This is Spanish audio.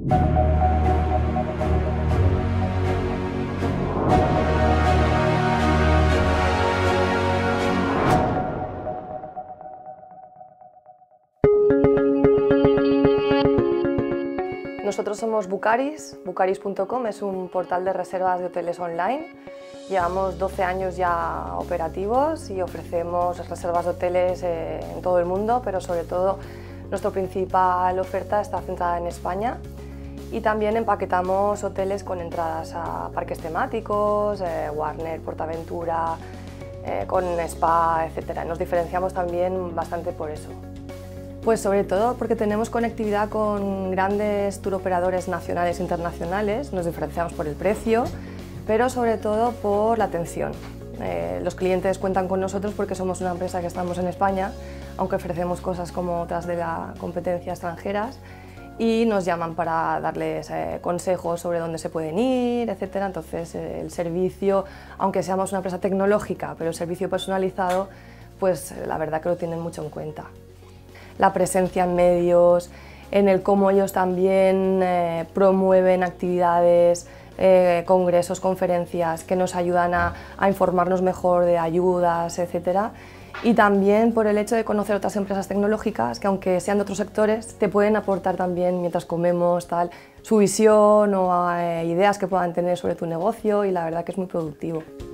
Nosotros somos Bucaris, bucaris.com es un portal de reservas de hoteles online. Llevamos 12 años ya operativos y ofrecemos reservas de hoteles en todo el mundo, pero sobre todo nuestra principal oferta está centrada en España. Y también empaquetamos hoteles con entradas a parques temáticos, Warner, PortAventura, con spa, etc. Nos diferenciamos también bastante por eso. Pues sobre todo porque tenemos conectividad con grandes tour operadores nacionales e internacionales, nos diferenciamos por el precio, pero sobre todo por la atención. Los clientes cuentan con nosotros porque somos una empresa que estamos en España, aunque ofrecemos cosas como otras de la competencia extranjeras, y nos llaman para darles consejos sobre dónde se pueden ir, etc. Entonces el servicio, aunque seamos una empresa tecnológica, pero el servicio personalizado, pues la verdad que lo tienen mucho en cuenta. La presencia en medios, en el cómo ellos también promueven actividades, congresos, conferencias que nos ayudan a informarnos mejor de ayudas, etc. Y también por el hecho de conocer otras empresas tecnológicas que, aunque sean de otros sectores, te pueden aportar también, mientras comemos, tal, su visión o ideas que puedan tener sobre tu negocio, y la verdad que es muy productivo.